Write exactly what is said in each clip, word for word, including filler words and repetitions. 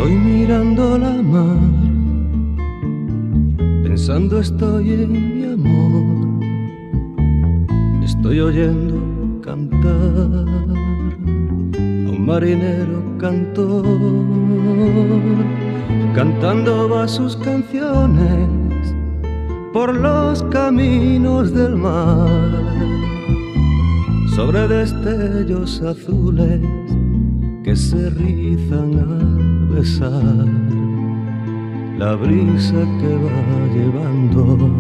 Estoy mirando la mar, pensando estoy en mi amor. Estoy oyendo cantar a un marinero cantor, cantando va sus canciones por los caminos del mar, sobre destellos azules que se rizan al besar la brisa que va llevando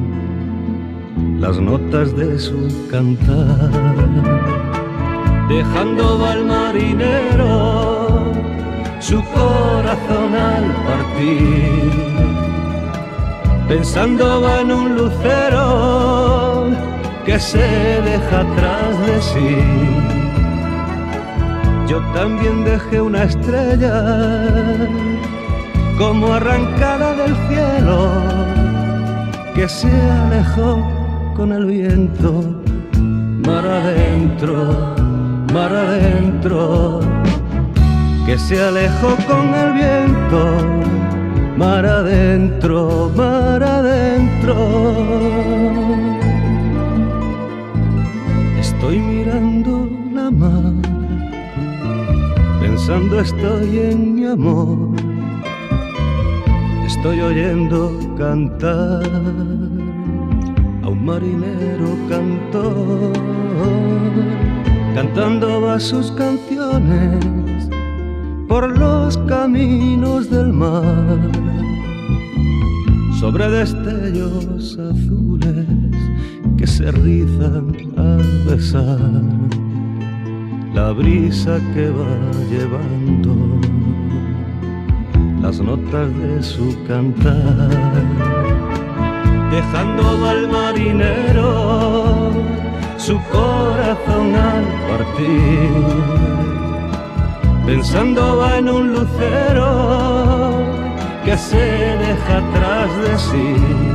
las notas de su cantar. Dejando va el marinero su corazón al partir, pensando va en un lucero que se deja atrás de sí. Yo también dejé una estrella como arrancada del cielo, que se alejó con el viento, mar adentro, mar adentro, que se alejó con el viento, mar adentro, mar adentro. Estoy mirando la mar, pensando estoy en mi amor. Estoy oyendo cantar a un marinero cantor, cantando va sus canciones por los caminos del mar, sobre destellos azules que se rizan al besar la brisa que va llevando las notas de su cantar. Dejando al marinero su corazón al partir, pensando va en un lucero que se deja atrás de sí.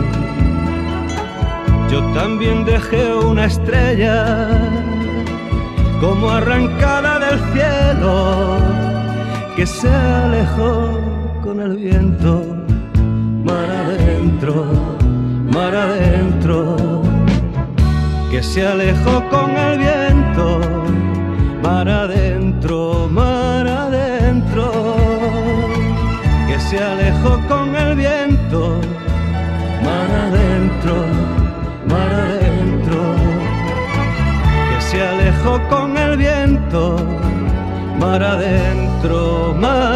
Yo también dejé una estrella como arrancada del cielo, que se alejó con el viento, mar adentro, mar adentro, que se alejó con el viento, mar adentro, mar adentro, que se alejó con el viento, mar adentro, mar adentro, que se alejó con el viento, mar adentro, mar